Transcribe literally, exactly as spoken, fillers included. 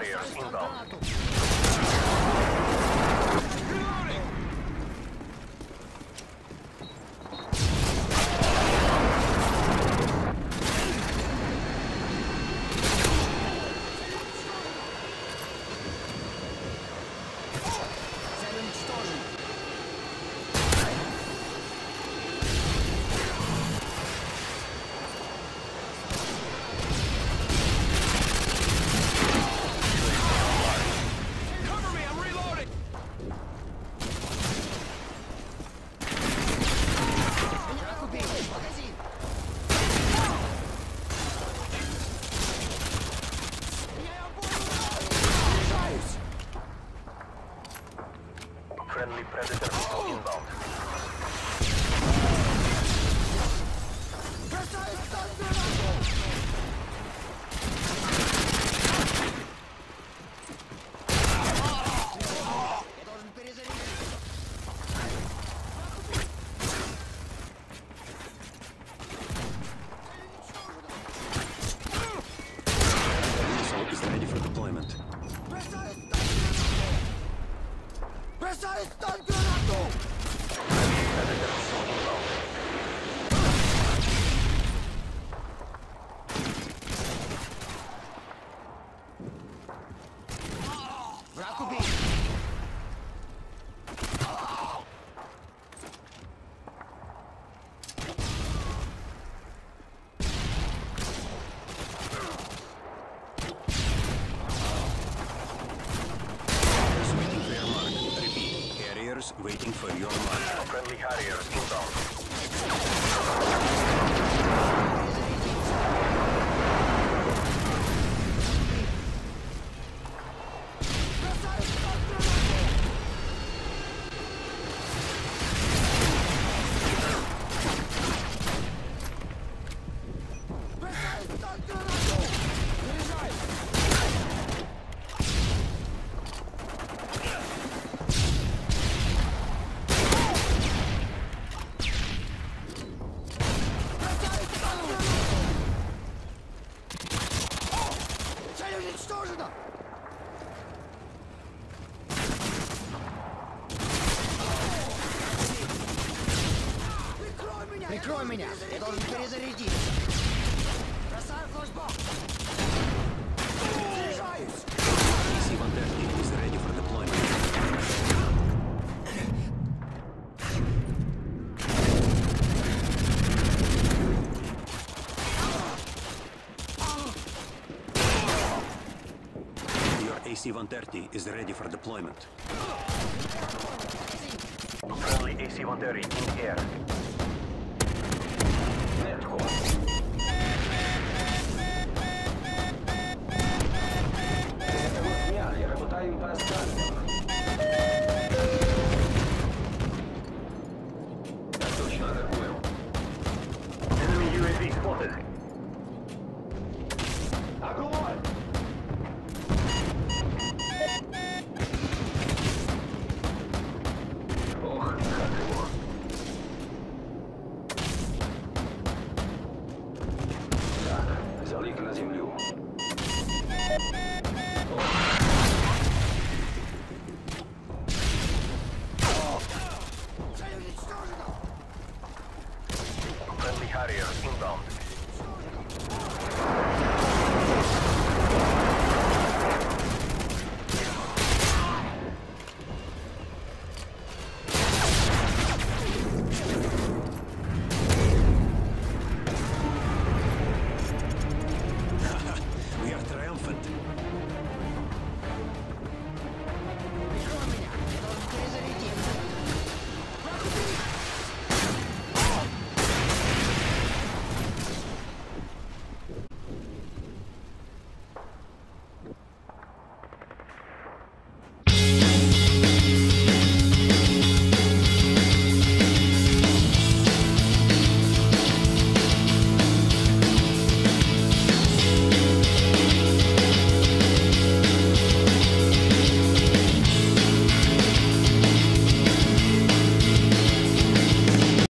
Harriers inbound. Friendly Predator missile inbound. Missile is ready for deployment. Бросай стан гранату! Predator missile inbound. Враг убит! Waiting for your mark. Friendly Harriers inbound. Уничтожено! Прикрой меня! Прикрой меня! Я должен перезарядить! Бросаю флешбок! Заряжаюсь! A C one thirty is ready for deployment. A C one thirty is ready for deployment. Friendly A C one thirty in air. Enemy U A V spotted. Огонь! Ох, как его. Так, залег на землю. Friendly Harrier inbound.